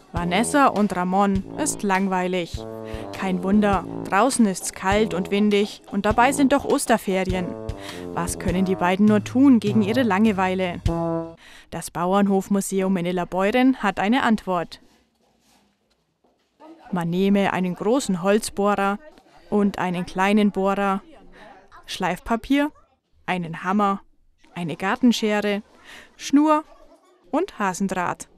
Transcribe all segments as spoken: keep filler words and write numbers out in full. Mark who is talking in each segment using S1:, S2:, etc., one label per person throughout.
S1: Vanessa und Ramon ist langweilig. Kein Wunder, draußen ist's kalt und windig und dabei sind doch Osterferien. Was können die beiden nur tun gegen ihre Langeweile? Das Bauernhofmuseum in Illabeuren hat eine Antwort. Man nehme einen großen Holzbohrer und einen kleinen Bohrer, Schleifpapier, einen Hammer, eine Gartenschere, Schnur und Hasendraht.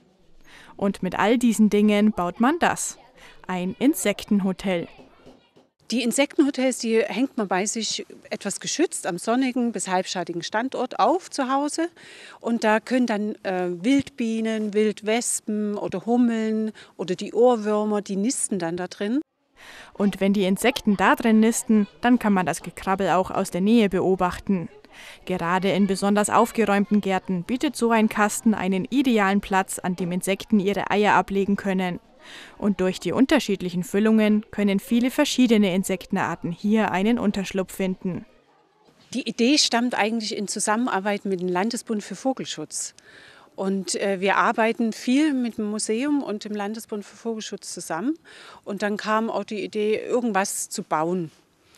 S1: Und mit all diesen Dingen baut man das, ein Insektenhotel.
S2: Die Insektenhotels, die hängt man bei sich etwas geschützt am sonnigen bis halbschattigen Standort auf zu Hause. Und da können dann äh, Wildbienen, Wildwespen oder Hummeln oder die Ohrwürmer, die nisten dann da drin.
S1: Und wenn die Insekten da drin nisten, dann kann man das Gekrabbel auch aus der Nähe beobachten. Gerade in besonders aufgeräumten Gärten bietet so ein Kasten einen idealen Platz, an dem Insekten ihre Eier ablegen können. Und durch die unterschiedlichen Füllungen können viele verschiedene Insektenarten hier einen Unterschlupf finden.
S2: Die Idee stammt eigentlich in Zusammenarbeit mit dem Landesbund für Vogelschutz. Und äh, wir arbeiten viel mit dem Museum und dem Landesbund für Vogelschutz zusammen. Und dann kam auch die Idee, irgendwas zu bauen.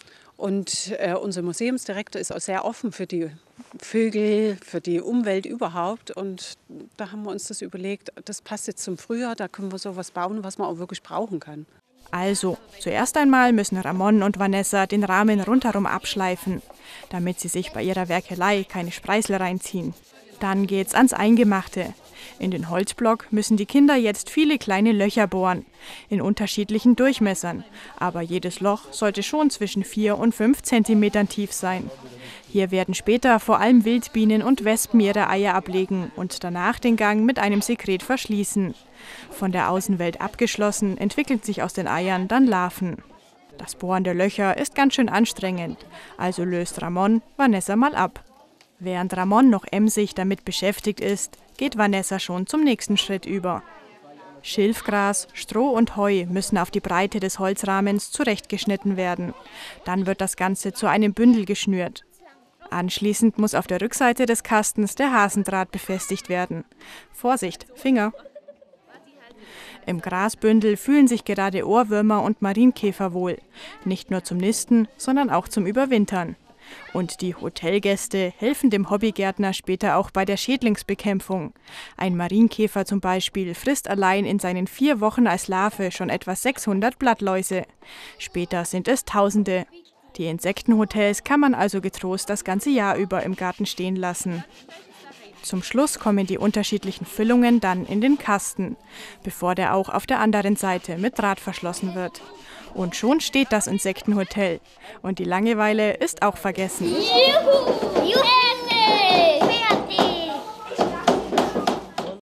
S2: Und äh, unser Museumsdirektor ist auch sehr offen für die Vögel, für die Umwelt überhaupt. Und da haben wir uns das überlegt, das passt jetzt zum Frühjahr, da können wir sowas bauen, was man auch wirklich brauchen kann.
S1: Also, zuerst einmal müssen Ramon und Vanessa den Rahmen rundherum abschleifen, damit sie sich bei ihrer Werkelei keine Spreißel reinziehen. Dann geht's ans Eingemachte. In den Holzblock müssen die Kinder jetzt viele kleine Löcher bohren, in unterschiedlichen Durchmessern. Aber jedes Loch sollte schon zwischen vier und fünf Zentimetern tief sein. Hier werden später vor allem Wildbienen und Wespen ihre Eier ablegen und danach den Gang mit einem Sekret verschließen. Von der Außenwelt abgeschlossen, entwickeln sich aus den Eiern dann Larven. Das Bohren der Löcher ist ganz schön anstrengend, also löst Ramon Vanessa mal ab. Während Ramon noch emsig damit beschäftigt ist, geht Vanessa schon zum nächsten Schritt über. Schilfgras, Stroh und Heu müssen auf die Breite des Holzrahmens zurechtgeschnitten werden. Dann wird das Ganze zu einem Bündel geschnürt. Anschließend muss auf der Rückseite des Kastens der Hasendraht befestigt werden. Vorsicht, Finger! Im Grasbündel fühlen sich gerade Ohrwürmer und Marienkäfer wohl. Nicht nur zum Nisten, sondern auch zum Überwintern. Und die Hotelgäste helfen dem Hobbygärtner später auch bei der Schädlingsbekämpfung. Ein Marienkäfer zum Beispiel frisst allein in seinen vier Wochen als Larve schon etwa sechshundert Blattläuse. Später sind es Tausende. Die Insektenhotels kann man also getrost das ganze Jahr über im Garten stehen lassen. Zum Schluss kommen die unterschiedlichen Füllungen dann in den Kasten, bevor der auch auf der anderen Seite mit Draht verschlossen wird. Und schon steht das Insektenhotel. Und die Langeweile ist auch vergessen.
S3: Juhu! Juhu!